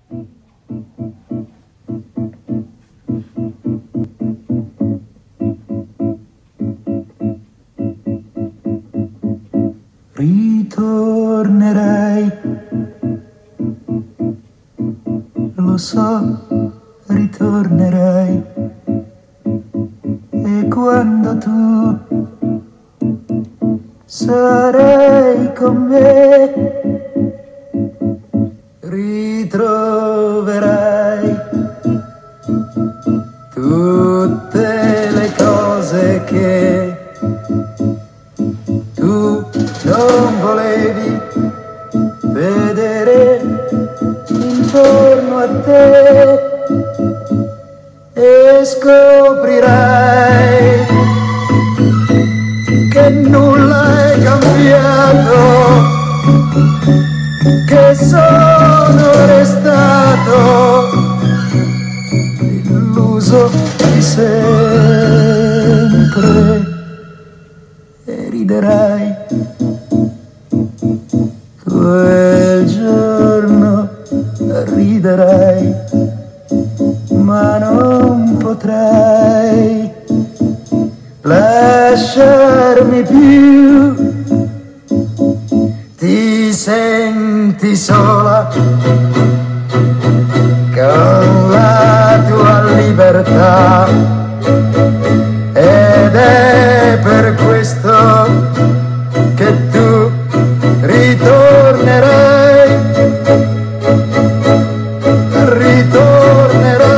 Ritornerai, lo so, ritornerai, e quando tu sarai con me, ritroverai tutte le cose che tu non volevi vedere intorno a te, e scoprirai che nulla è cambiato, che sono restato illuso di sempre, e riderai quel giorno, riderai, ma non potrai lasciarmi più. Ti senti sola con la tua libertà, ed è per questo che tu ritornerai, ritornerai.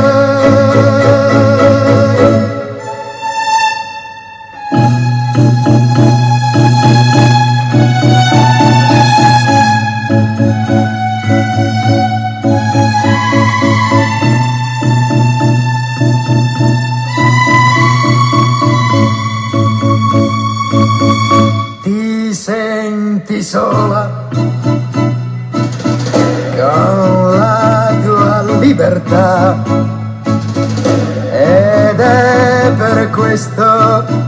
Ti senti sola con la tua libertà, ed è per questo